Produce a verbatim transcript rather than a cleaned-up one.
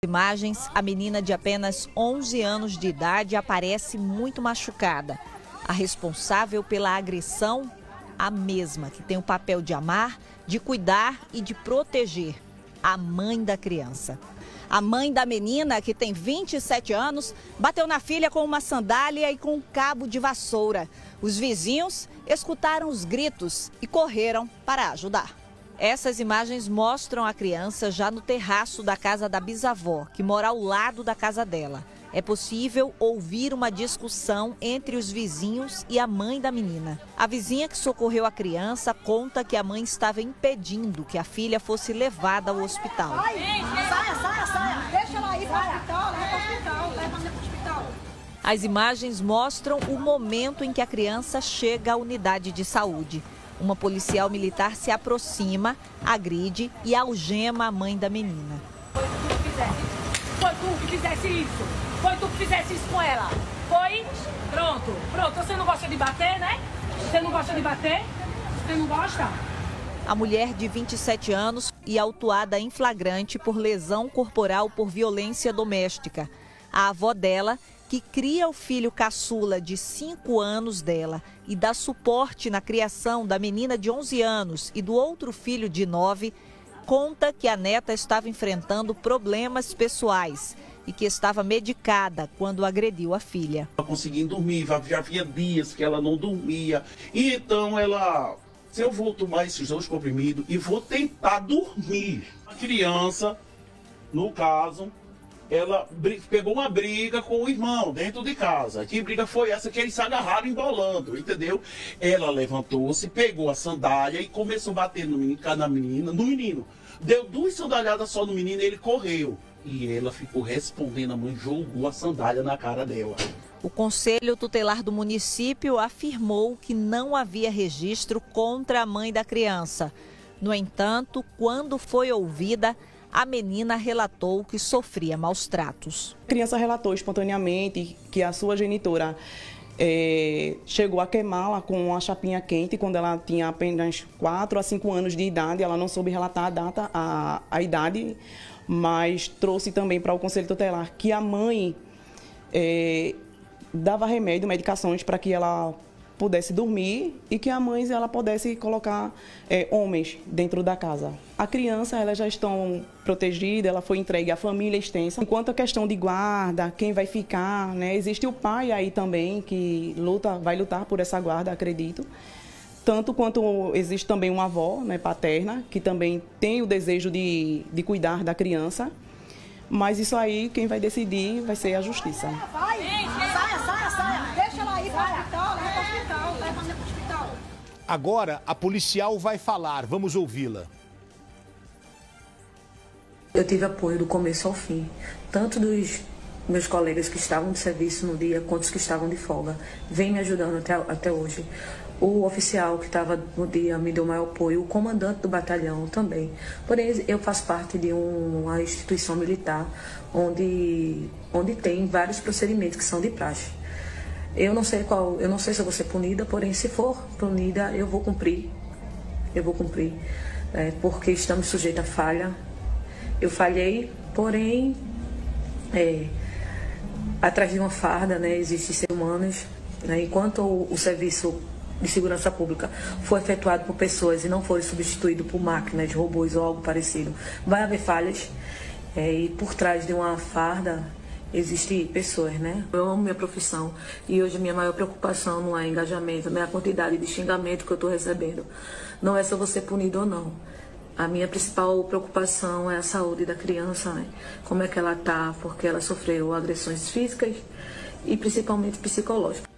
imagens, a menina de apenas onze anos de idade aparece muito machucada. A responsável pela agressão, a mesma que tem o papel de amar, de cuidar e de proteger, a mãe da criança. A mãe da menina, que tem vinte e sete anos, bateu na filha com uma sandália e com um cabo de vassoura. Os vizinhos escutaram os gritos e correram para ajudar. Essas imagens mostram a criança já no terraço da casa da bisavó, que mora ao lado da casa dela. É possível ouvir uma discussão entre os vizinhos e a mãe da menina. A vizinha que socorreu a criança conta que a mãe estava impedindo que a filha fosse levada ao hospital. Saia, saia, saia. Deixa ela ir para o hospital, leva para o hospital, leva para o hospital. As imagens mostram o momento em que a criança chega à unidade de saúde. Uma policial militar se aproxima, agride e algema a mãe da menina. Foi tu que fizesse. Foi tu que fizesse isso. Foi tu que fizesse isso com ela. Foi? Pronto. Pronto. Você não gosta de bater, né? Você não gosta de bater? Você não gosta? A mulher de vinte e sete anos e autuada em flagrante por lesão corporal por violência doméstica. A avó dela, que cria o filho caçula de cinco anos dela e dá suporte na criação da menina de onze anos e do outro filho de nove, conta que a neta estava enfrentando problemas pessoais e que estava medicada quando agrediu a filha. Não conseguia dormir, já havia dias que ela não dormia. E então ela, se eu vou tomar esses dois comprimidos e vou tentar dormir. A criança, no caso, ela pegou uma briga com o irmão dentro de casa. Que briga foi essa que eles se agarraram embolando, entendeu? Ela levantou-se, pegou a sandália e começou a bater no menino, na menina, no menino. Deu duas sandalhadas só no menino e ele correu. E ela ficou respondendo, a mãe jogou a sandália na cara dela. O Conselho Tutelar do município afirmou que não havia registro contra a mãe da criança. No entanto, quando foi ouvida, a menina relatou que sofria maus tratos. A criança relatou espontaneamente que a sua genitora é, chegou a queimá-la com uma chapinha quente quando ela tinha apenas quatro a cinco anos de idade. Ela não soube relatar a data, a, a idade, mas trouxe também para o Conselho Tutelar que a mãe é, dava remédio, medicações para que ela pudesse dormir e que a mãe ela pudesse colocar é, homens dentro da casa. A criança, elas já estão protegidas, ela foi entregue à família extensa. Enquanto a questão de guarda, quem vai ficar, né? Existe o pai aí também que luta, vai lutar por essa guarda, acredito. Tanto quanto existe também uma avó, né, paterna, que também tem o desejo de, de cuidar da criança. Mas isso aí, quem vai decidir vai ser a justiça. Vai, saia, saia, saia. Deixa ela ir para o hospital, leva para o hospital, leva para o hospital. Agora, a policial vai falar. Vamos ouvi-la. Eu tive apoio do começo ao fim, tanto dos meus colegas que estavam de serviço no dia, quanto os que estavam de folga. Vem me ajudando até, até hoje. O oficial que estava no dia me deu maior apoio, o comandante do batalhão também. Porém, eu faço parte de um, uma instituição militar onde, onde tem vários procedimentos que são de praxe. Eu não sei qual, eu não sei se eu vou ser punida, porém, se for punida, eu vou cumprir. Eu vou cumprir, é, porque estamos sujeitos a falha. Eu falhei, porém, é, atrás de uma farda, né, existem seres humanos, né, enquanto o, o serviço de segurança pública foi efetuado por pessoas e não foi substituído por máquinas, robôs ou algo parecido, vai haver falhas, é, e por trás de uma farda existem pessoas, né? Eu amo minha profissão e hoje a minha maior preocupação não é engajamento, não é a quantidade de xingamento que eu estou recebendo, não é se eu vou ser punido ou não. A minha principal preocupação é a saúde da criança, né? Como é que ela está, porque ela sofreu agressões físicas e principalmente psicológicas.